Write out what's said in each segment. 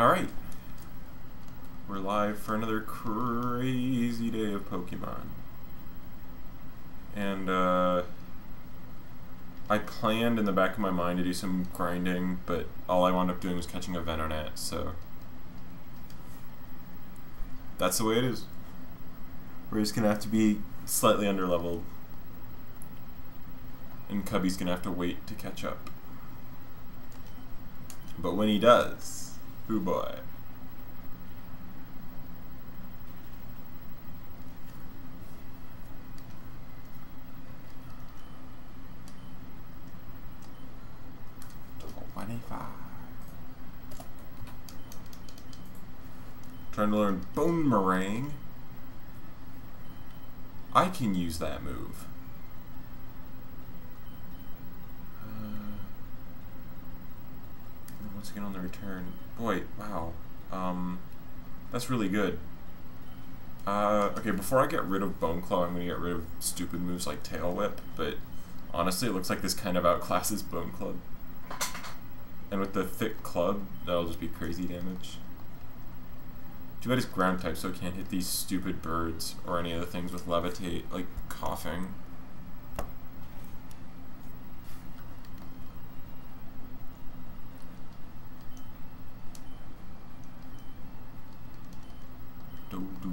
Alright. We're live for another crazy day of Pokemon. And, I planned in the back of my mind to do some grinding, but all I wound up doing was catching a Venonat, so... that's the way it is. We're just gonna have to be slightly underleveled. And Cubby's gonna have to wait to catch up. But when he does, hoo boy. Trying to learn Boomerang. I can use that move. Once again on the return. Boy, wow. That's really good. Okay, before I get rid of Bone Claw, I'm gonna get rid of stupid moves like Tail Whip, but honestly, it looks like this kind of outclasses Bone Club. And with the thick club, that'll just be crazy damage. Too bad it's ground type, so it can't hit these stupid birds or any of the things with levitate, like coughing. Doduo.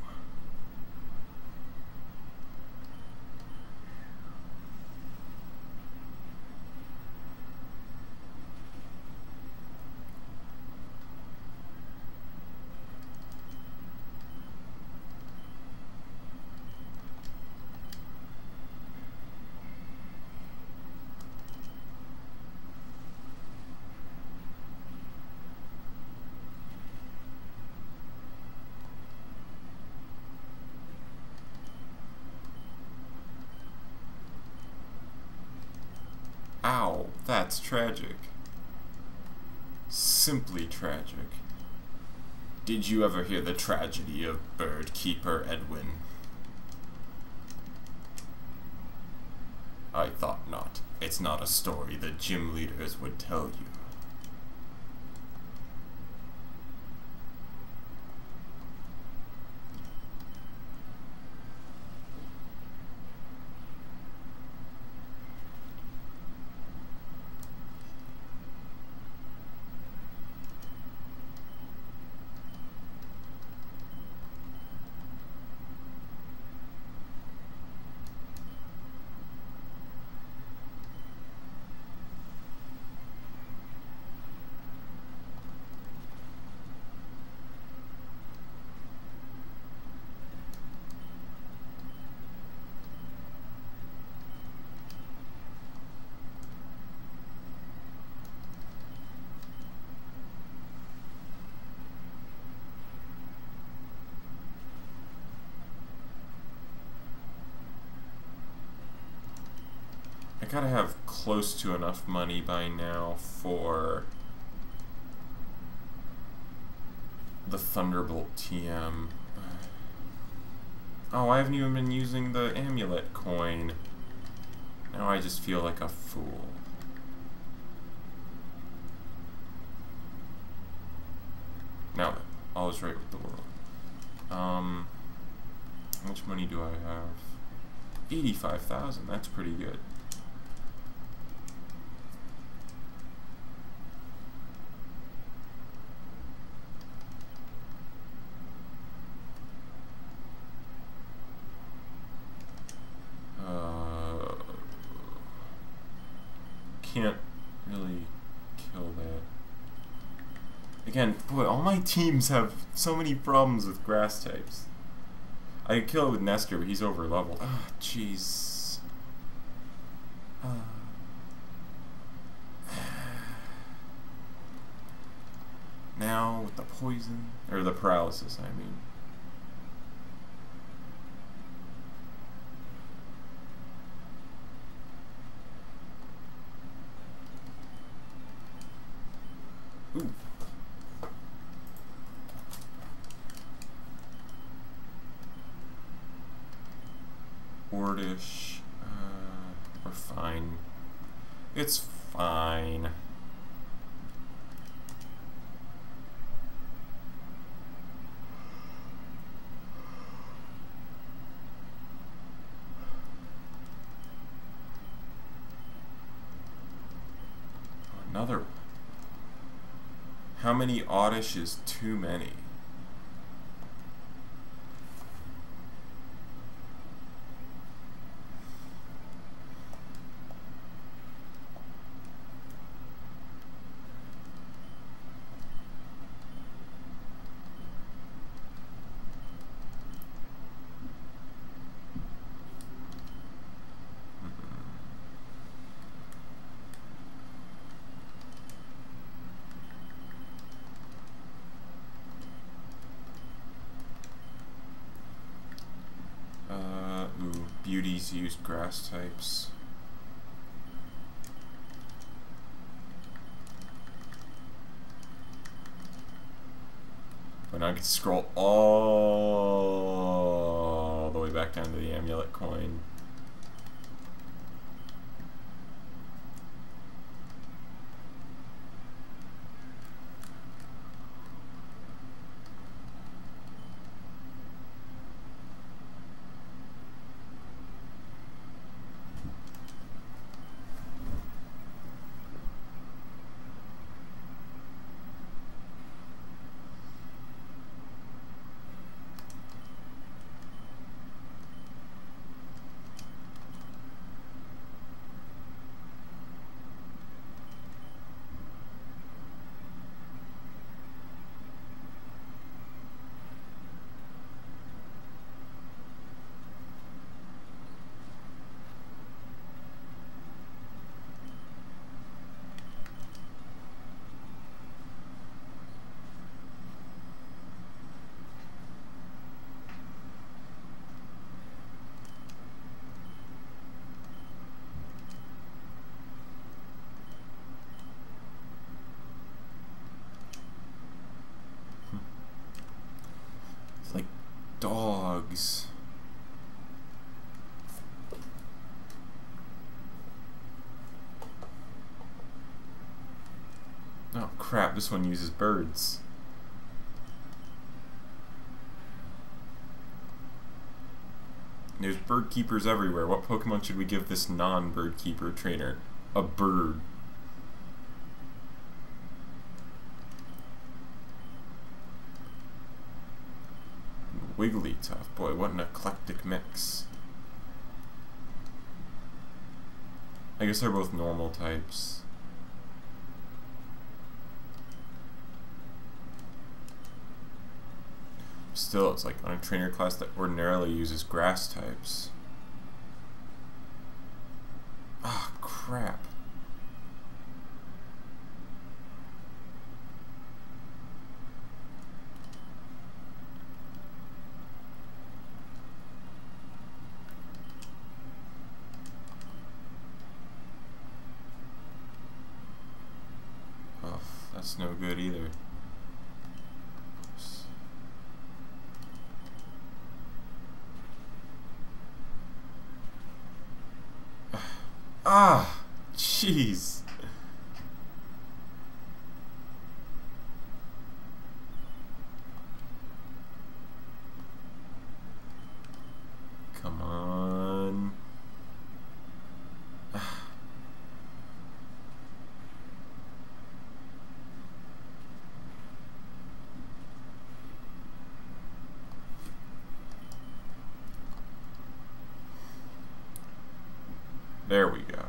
Ow, that's tragic. Simply tragic. Did you ever hear the tragedy of Bird Keeper Edwin? I thought not. It's not a story the gym leaders would tell you. I gotta have close to enough money by now for the Thunderbolt TM. Oh, I haven't even been using the amulet coin. Now I just feel like a fool. Now then, all is right with the world. How much money do I have? 85,000, that's pretty good. Can't really kill that. Again, boy, all my teams have so many problems with grass types. I could kill it with Nestor, but he's over leveled. Ah, jeez. Now with the poison, or the paralysis, I mean. Ooh. Ordish. We're fine. It's fine. another one. How many oddish is too many? Beauties used grass types. But now I get to scroll all the way back down to the amulet coin. It's like dogs. Oh crap, this one uses birds. There's bird keepers everywhere. What Pokemon should we give this non-bird keeper trainer? A bird. Wigglytuff. Boy, what an eclectic mix. I guess they're both normal types. Still, it's like on a trainer class that ordinarily uses grass types. Ah, crap. Oh, that's no good either. Ah, jeez. Come on. There we go.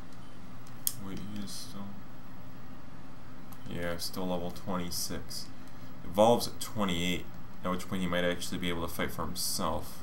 Wait, he is still... Yeah, still level 26. Evolves at 28, at which point he might actually be able to fight for himself.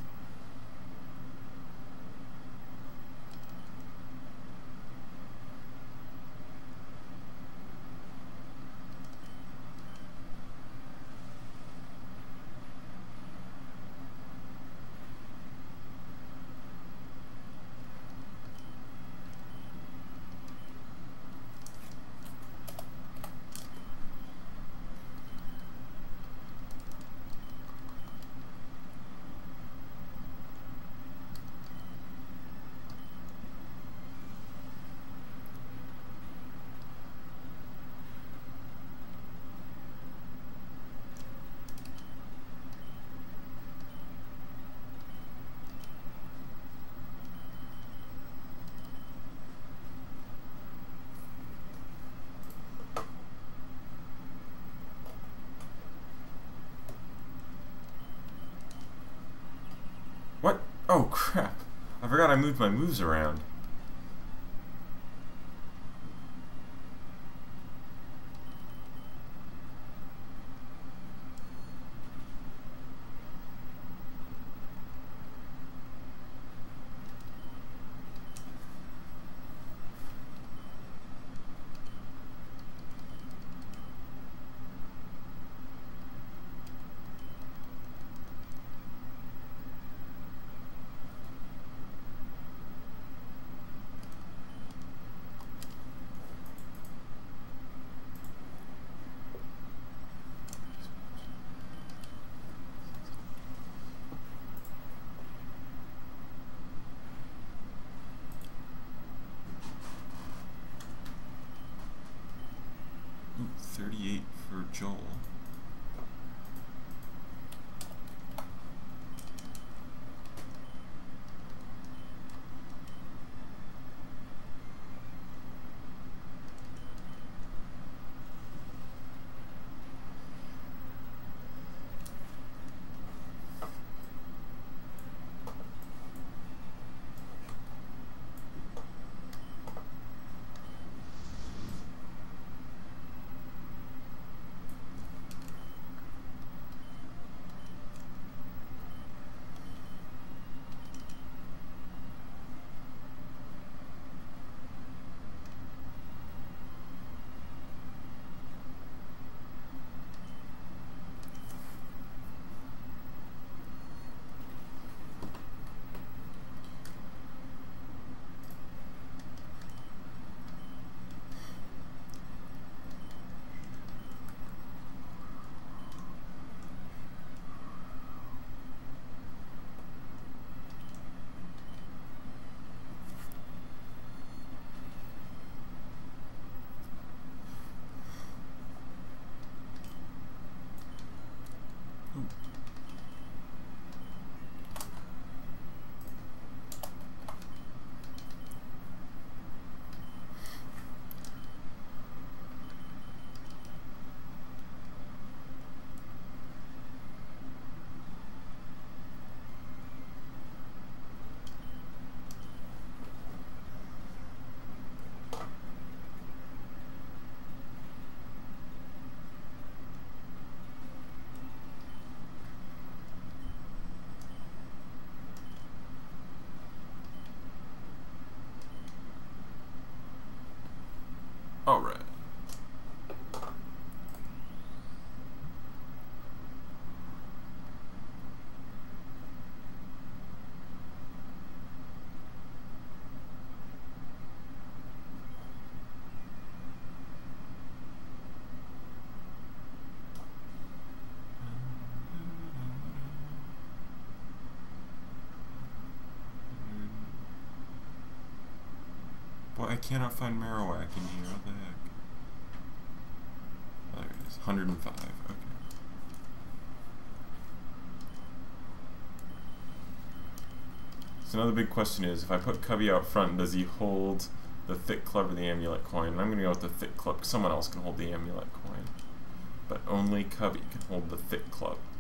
What? Oh crap. I forgot I moved my moves around. Ooh, 38 for Joel. All right. Boy, I cannot find Marowak in here. What the heck? Oh, there it is. 105. Okay. So another big question is, if I put Cubby out front, does he hold the Thick Club or the Amulet Coin? And I'm going to go with the Thick Club. Someone else can hold the Amulet Coin. But only Cubby can hold the Thick Club.